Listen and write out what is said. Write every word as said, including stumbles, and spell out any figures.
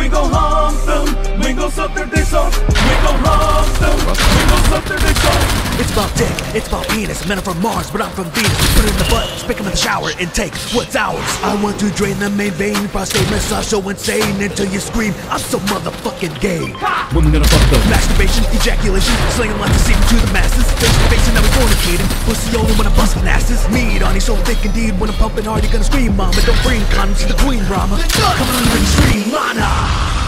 we gon' hump them, we gon' suck their dicks off. We gon' hump them, we gon' suck their dicks off. It's about dick, it's about penis. Men are from Mars, but I'm from Venus. Put it in the butt, spick 'em in the shower, and take what's ours. I want to drain the main vein, prostate massage so insane until you scream, I'm so motherfucking gay. When we gonna fuck them? Masturbation, ejaculation, slinging lots of semen to the masses. Face to face and now we fornicating. Pussy only when I'm busting asses. Meat on you so thick indeed. When I'm pumping hard, you're gonna scream, mama. Don't bring condoms to the queen, Brahma. Come on, bring stream, mana.